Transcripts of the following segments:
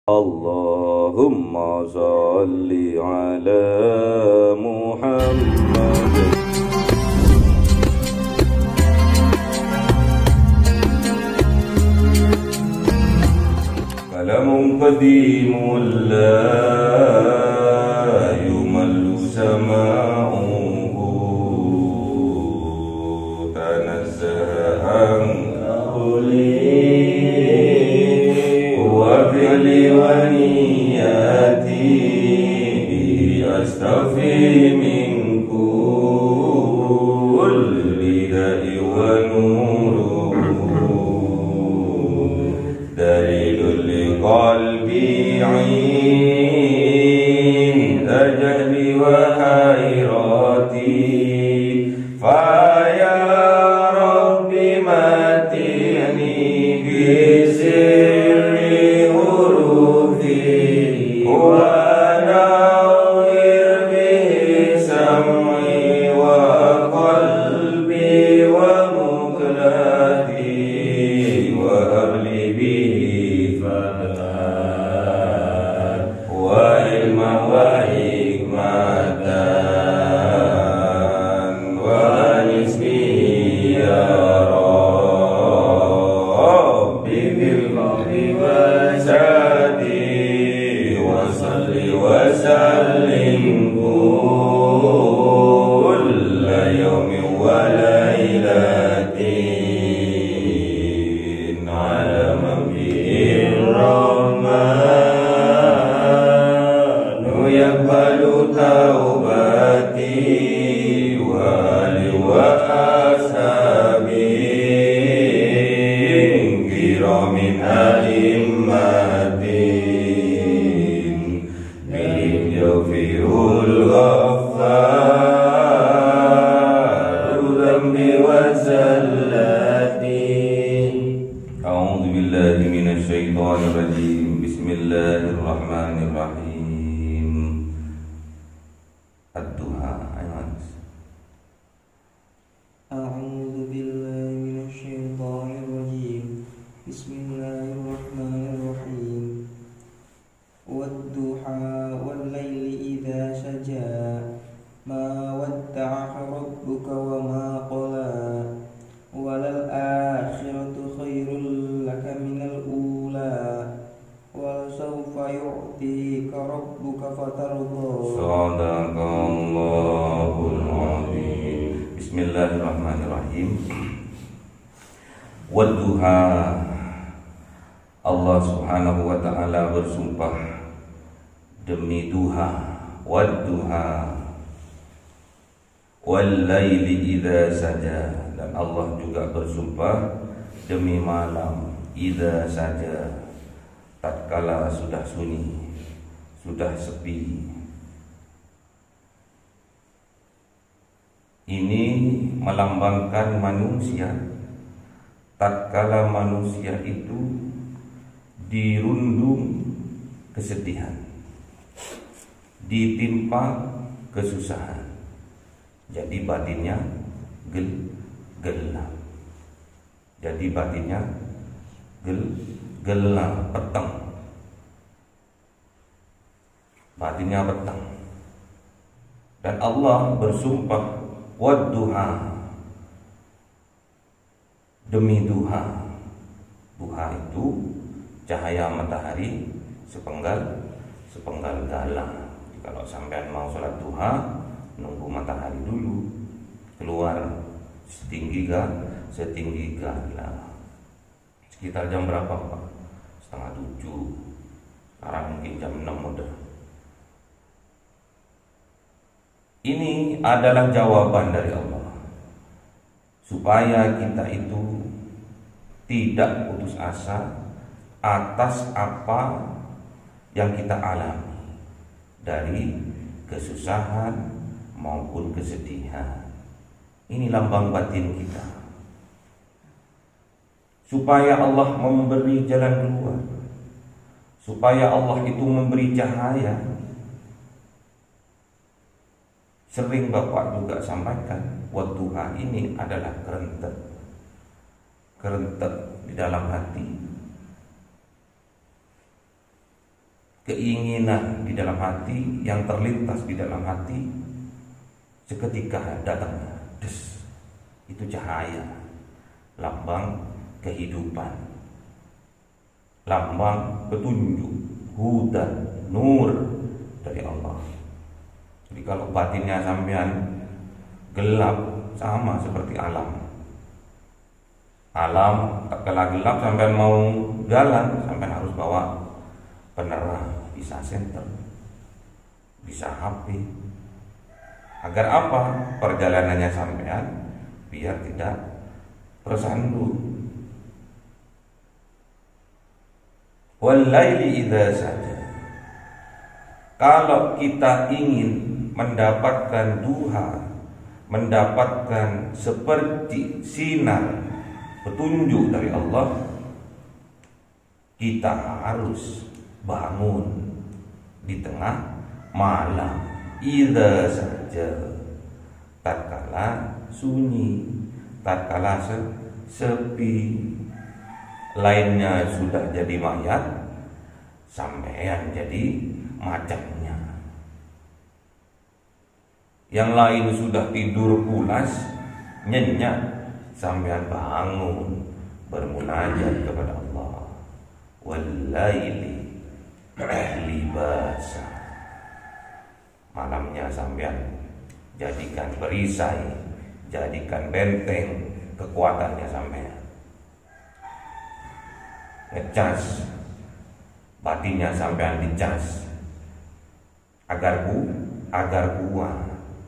Allahumma salli ala Muhammad. Kalamun qadimun la yumallu sama'uhu tanazzaha an qawli wa fi'li wa niyati astaghfi min kulli da'i wa nuruhu dalilul liqalbi 'inda jahli wa hayrati fa ya rabbi matini bi sirri hurufi wa nawwir bihi sam'i wa qalbi wa muqlati wa habli bihi fadlan wa ilma wa hikmatan wa nisbi ya Rabbi bil qawli wa sadi wa salli wa sallim kulla yawmin wa laylatin ala mabiyir rahmanu yaqbalu taubati wa ali wa ashabi kiramin aimmatin bihim yawfirul ghaffaru dhambi wa zallatin. A'udzu billahi minasy syaithanir rajim. Bismillahirrahmanirrahim. Ad-duha. أعوذ بالله من الشيطان الرجيم بسم الله الرحمن الرحيم والضحى والليل إذا سجى ما ودعك ربك وما قلى وللآخرة خير لك من الأولى ولسوف يعطيك ربك فترضى. Sadaqallahul azim. Bismillahirrahmanirrahim. Wadduha, Allah subhanahu wa ta'ala bersumpah demi duha. Wadduha wal laili idza saja, dan Allah juga bersumpah demi malam idza saja, tatkala sudah sunyi, sudah sepi. Ini melambangkan manusia tatkala manusia itu dirundung kesedihan, ditimpa kesusahan, jadi batinnya gelap. Jadi batinnya gelap, petang. Batinnya petang. Dan Allah bersumpah wadduha, demi duha. Duha itu cahaya matahari sepenggal galang. Kalau sampean mau sholat duha, nunggu matahari dulu keluar setinggi galang. Sekitar jam berapa Pak? 6:30. Sekarang mungkin jam 6 udah. Ini adalah jawaban dari Allah supaya kita itu tidak putus asa atas apa yang kita alami dari kesusahan maupun kesedihan. Ini lambang batin kita, supaya Allah memberi jalan keluar, supaya Allah itu memberi cahaya. Sering Bapak juga sampaikan, wadduha ini adalah kerentet di dalam hati. keinginan di dalam hati yang terlintas di dalam hati seketika datangnya, des, itu cahaya, lambang kehidupan, lambang petunjuk, hudan, nur dari Allah. Jadi kalau batinnya sampean gelap, sama seperti alam. Alam kalau gelap sampean mau jalan, sampean harus bawa penerang, bisa senter, bisa HP. Agar apa? Perjalanannya sampean biar tidak tersandu. Wal-laili idza saja. Kalau kita ingin mendapatkan duha, mendapatkan seperti sinar petunjuk dari Allah, kita harus bangun di tengah malam. Idza saja, tatkala sunyi, tatkala sepi, lainnya sudah jadi mayat, sampean jadi macamnya. Yang lain sudah tidur pulas, nyenyak, sampean bangun bermunajat kepada Allah. Wal-laili libasa. Malamnya sampean jadikan perisai, jadikan benteng kekuatannya sampean. Ngecas batinnya sampean, dicas agar kuat,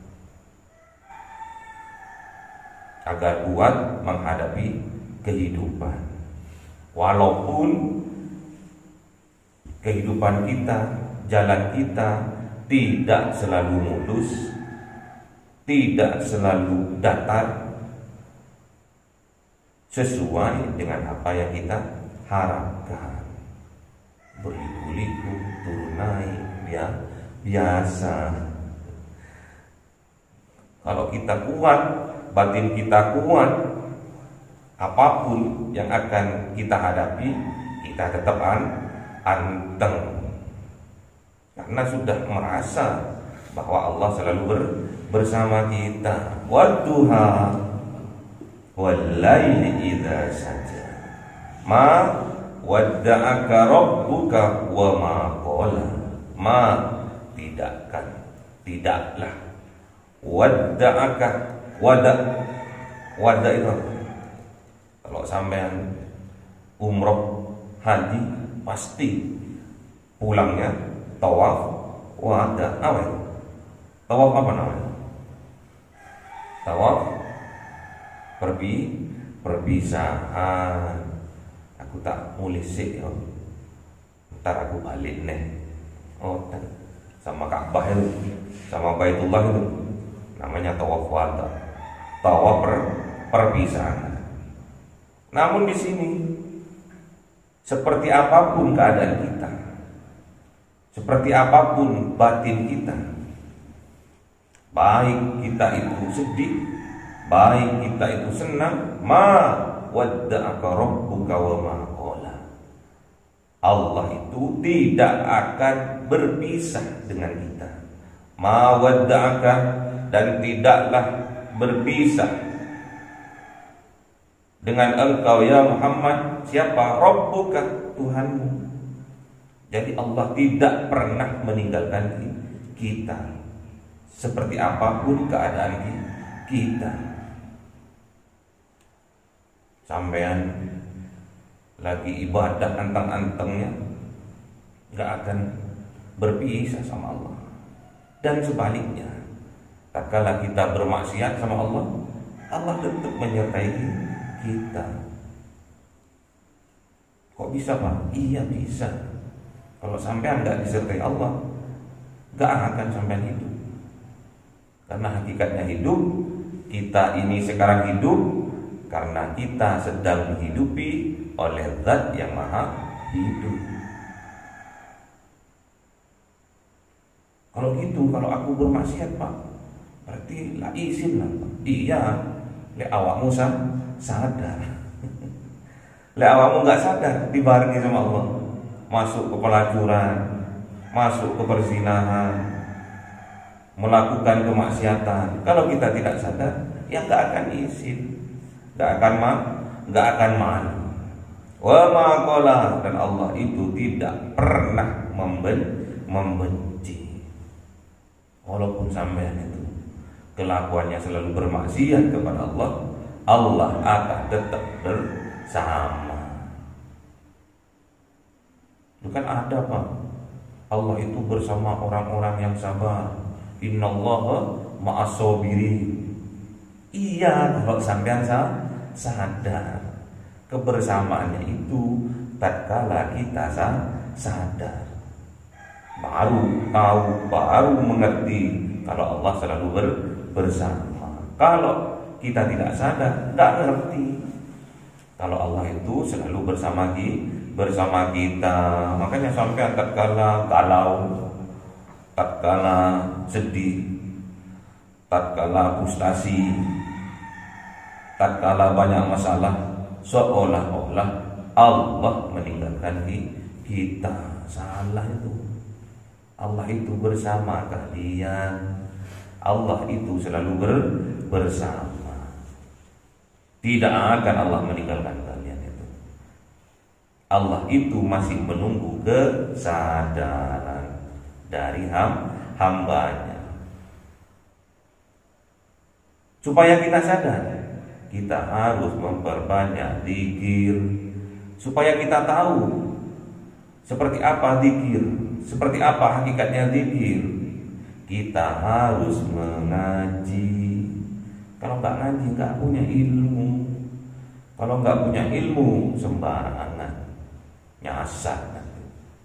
agar kuat menghadapi kehidupan. Walaupun kehidupan kita, jalan kita tidak selalu mulus, tidak selalu datar sesuai dengan apa yang kita harapkan. Berliku-liku, turun naik, biasa. Kalau kita kuat, batin kita kuat, apapun yang akan kita hadapi, kita tetap anteng. Karena sudah merasa bahwa Allah selalu bersama kita. Wadduha wal-laili idza saja. Ma wadda'aka rabbuka wa ma qala. Ma tidaklah. Wadda'aka, wada itu kalau sampean umroh haji pasti pulangnya tawaf wada. Apa itu? Tawaf apa namanya? Tawaf perpisahan. Aku tak mulai sih, ntar aku balik nih. Oh, sama Ka'bah itu, sama Baitullah itu, namanya tawaf wada, tawaf perpisahan. Namun di sini, seperti apapun keadaan kita, seperti apapun batin kita, baik kita itu sedih, baik kita itu senang, ma wadda'aka rabbuka wa ma qala. Allah itu tidak akan berpisah dengan kita. Ma wadda'aka, dan tidaklah berpisah dengan engkau ya Muhammad. Siapa? Rabbuka, Tuhanmu. Jadi Allah tidak pernah meninggalkan kita, seperti apapun keadaan kita. Sampean lagi ibadah anteng-antengnya, gak akan berpisah sama Allah. Dan sebaliknya, tatkala kita bermaksiat sama Allah, Allah tetap menyertai kita. Kok bisa Pak? Iya bisa. Kalau sampean gak disertai Allah, gak akan sampean hidup. Karena hakikatnya hidup, kita ini sekarang hidup karena kita sedang dihidupi oleh Zat yang Maha Hidup. Kalau gitu, kalau aku bermaksiat Pak, berarti lah izin lah Pak. Iya, le awakmu sadar. Le awakmu gak sadar, dibarengi sama Allah, masuk ke pelacuran, masuk ke perzinahan, melakukan kemaksiatan. Kalau kita tidak sadar, ya nggak akan izin, nggak akan malu. Wa ma qala, dan Allah itu tidak pernah membenci. Walaupun sampean itu kelakuannya selalu bermaksiat kepada Allah, Allah akan tetap bersama. Itu kan ada, Pak. Allah itu bersama orang-orang yang sabar. Innallaha ma'as-sabirin. Iya, kalau sampean sadar kebersamaannya itu tatkala kita sadar, baru tahu, baru mengerti kalau Allah selalu bersama. Kalau kita tidak sadar, nggak ngerti kalau Allah itu selalu bersama kita. Makanya sampai tatkala galau, tatkala sedih, tatkala frustasi, tatkala banyak masalah, seolah-olah Allah meninggalkan kita. Salah itu. Allah itu bersama kalian. Allah itu selalu bersama. Tidak akan Allah meninggalkan kalian itu. Allah itu masih menunggu kesadaran dari hambanya. Supaya kita sadar, kita harus memperbanyak zikir. Supaya kita tahu seperti apa zikir, seperti apa hakikatnya zikir, kita harus mengaji. Kalau nggak ngaji, nggak punya ilmu. Kalau nggak punya ilmu, sembarangan, nyasar nanti.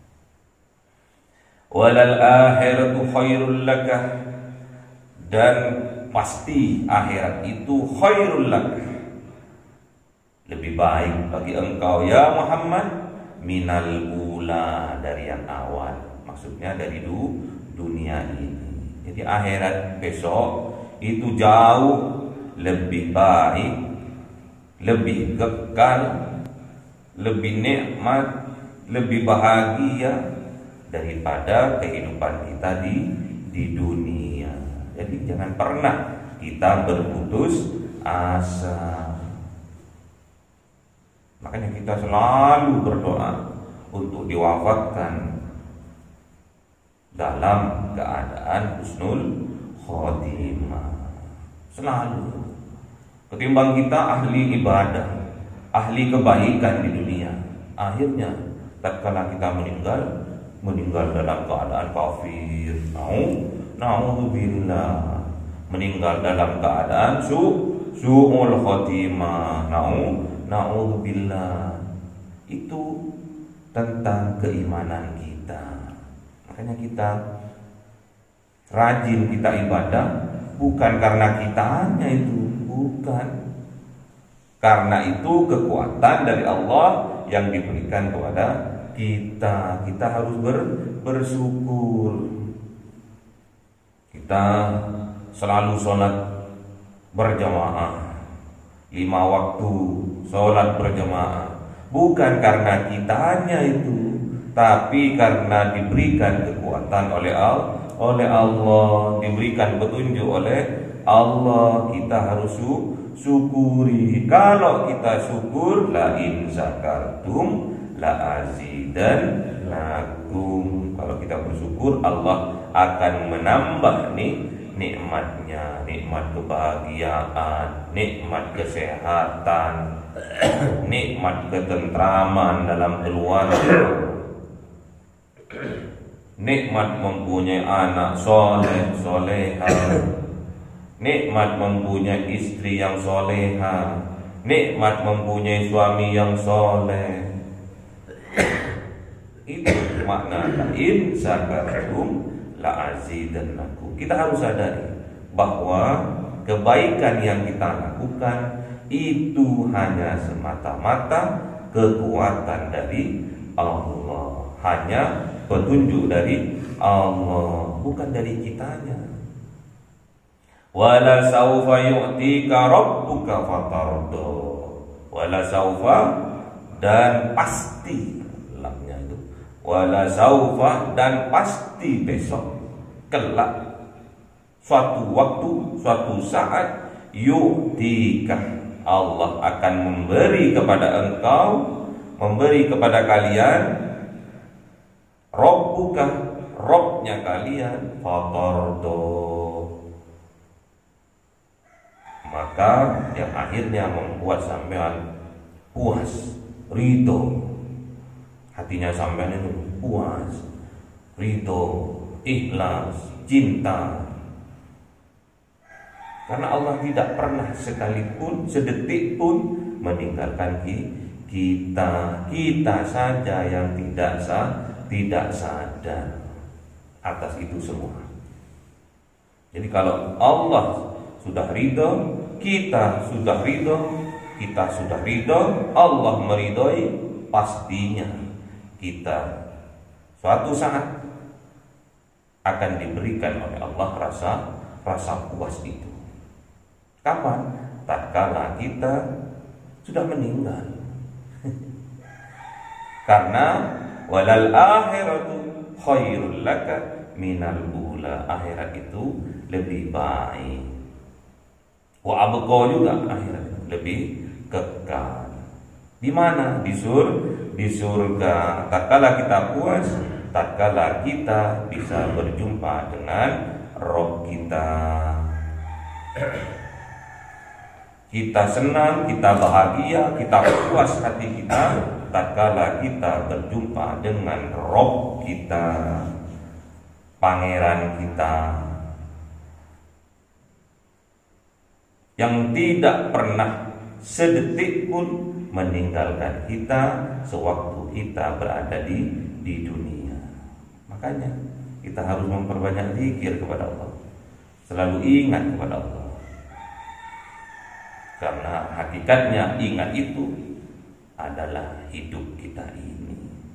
Walal akhiratu khairul laka, dan pasti akhirat itu khairul laka, lebih baik bagi engkau ya Muhammad, minal ula, dari yang awal. Maksudnya dari dunia ini. Jadi akhirat besok itu jauh lebih baik, lebih kekal, lebih nikmat, lebih bahagia daripada kehidupan kita di dunia. Jadi jangan pernah kita berputus asa. Makanya kita selalu berdoa untuk diwafatkan dalam keadaan husnul khotimah. Selalu. Ketimbang kita ahli ibadah, ahli kebaikan di dunia, akhirnya tatkala kita meninggal dalam keadaan kafir, na'udzubillah, meninggal dalam keadaan su'ul khotimah, na'udzubillah. Itu tentang keimanan kita. Makanya kita rajin, kita ibadah bukan karena kitanya itu, bukan. Karena itu kekuatan dari Allah yang diberikan kepada kita. Kita harus bersyukur. Kita selalu sholat berjamaah, 5 waktu sholat berjamaah, bukan karena kitanya itu, tapi karena diberikan kekuatan oleh Allah, diberikan petunjuk oleh Allah. Kita harus syukuri. Kalau kita syukur, la in zakartum la azidannakum. Kalau kita bersyukur, Allah akan menambah nikmatnya, nikmat kebahagiaan, nikmat kesehatan, nikmat ketentraman dalam keluarga, nikmat mempunyai anak soleha, nikmat mempunyai istri yang soleha, nikmat mempunyai suami yang soleh. Itu makna in zakartum la azidannakum. Kita harus sadari bahwa kebaikan yang kita lakukan itu hanya semata-mata kekuatan dari Allah, hanya petunjuk dari Allah, bukan dari kitanya. Wala saufa yu'tika rabbuka fatardo. Wala saufa, dan pasti, lamnya itu wala saufa, dan pasti besok kelak suatu waktu, suatu saat, yu'tika, Allah akan memberi kepada engkau, memberi kepada kalian, Rabbuka, Robnya kalian, fatardo, maka yang akhirnya membuat sampean puas, ridho, hatinya sampean itu puas, ridho, ikhlas, cinta. Karena Allah tidak pernah sekalipun, sedetik pun meninggalkan kita. Kita saja yang tidak sadar atas itu semua. Jadi kalau Allah sudah ridho, kita sudah ridho, kita sudah ridho, Allah meridhoi, pastinya kita suatu saat akan diberikan oleh Allah rasa puas itu. Kapan? Tatkala kita sudah meninggal. Karena walal akhiratu khairul laka minal ula, akhirat itu lebih baik. Wa abqa juga, akhirat lebih kekal. Di mana? Di surga. Tatkala kita puas, tatkala kita bisa berjumpa dengan Rabb kita. Kita senang, kita bahagia, kita puas hati kita tatkala kita berjumpa dengan Rabb kita, pangeran kita, yang tidak pernah sedetik pun meninggalkan kita sewaktu kita berada di dunia. Makanya kita harus memperbanyak zikir kepada Allah, selalu ingat kepada Allah. Karena hakikatnya ingat itu adalah hidup kita ini.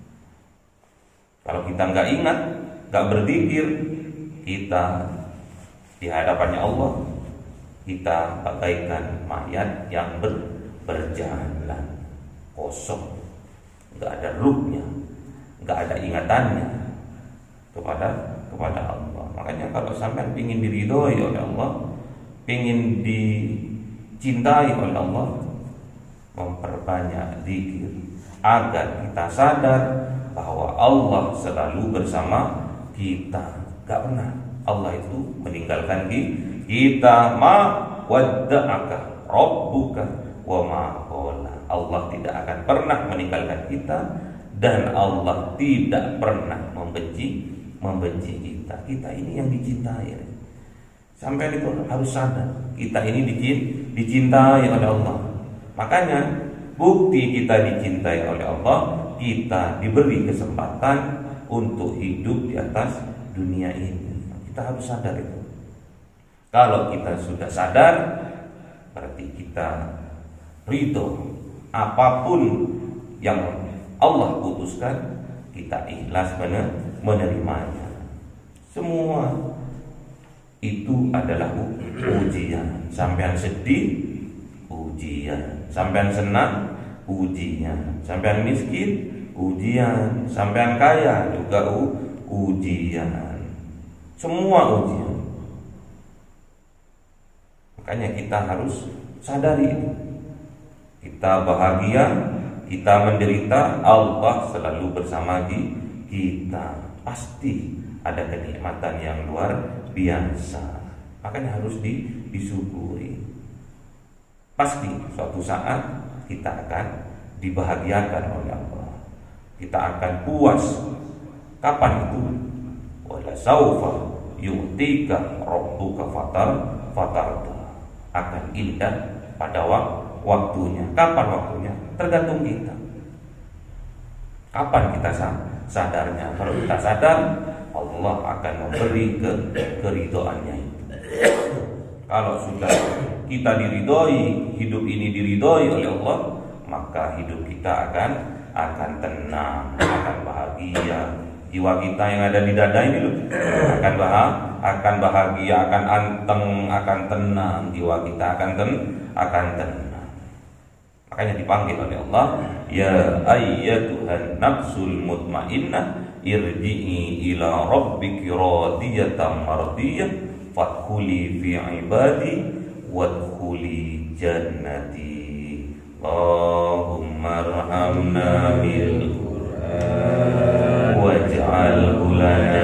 Kalau kita nggak ingat, nggak berzikir, kita di hadapannya Allah, kita bagaikan mayat yang berjalan kosong, nggak ada ruhnya, nggak ada ingatannya kepada Allah. Makanya kalau sampai ingin diridhoi oleh Allah, ingin dicintai oleh Allah, memperbanyak zikir agar kita sadar bahwa Allah selalu bersama kita. Gak pernah Allah itu meninggalkan kita. Ma wadda'aka rabbuka wa ma qala. Allah tidak akan pernah meninggalkan kita, dan Allah tidak pernah membenci kita. Kita ini yang dicintai. Sampai itu harus sadar, kita ini dicintai oleh Allah. Makanya bukti kita dicintai oleh Allah, kita diberi kesempatan untuk hidup di atas dunia ini. Kita harus sadar itu. Kalau kita sudah sadar, berarti kita ridho apapun yang Allah putuskan, kita ikhlas menerimanya. Semua itu adalah ujian. Sampean sedih, ujian. Sampean senang, ujian. Sampean miskin, ujian. Sampean kaya juga ujian. Semua ujian. Makanya kita harus sadari itu. Kita bahagia, kita menderita, Allah selalu bersama kita. Pasti ada kenikmatan yang luar biasa. Makanya harus disyukuri. Pasti suatu saat kita akan dibahagiakan oleh Allah. Kita akan puas. Kapan itu? Wala saufa yu'tika rabbuka fatarda. Akan indah pada waktunya. Kapan waktunya? Tergantung kita. Kapan kita sadarnya? Kalau kita sadar, Allah akan memberi keridhoannya itu. Kalau sudah kita diridhoi, hidup ini diridhoi oleh Allah, maka hidup kita akan tenang, akan bahagia. Jiwa kita yang ada di dada ini loh, akan bahagia, akan anteng, akan tenang. Jiwa kita akan tenang. Makanya dipanggil oleh Allah, ya ayyatuhan nafsul mutmainnah, irji'i ila rabbiki radiyatan mardiyah fadkhuli fi ibadi wadkhuli jannati. Allahumma arhamna bil Qur'an waj'alhu lana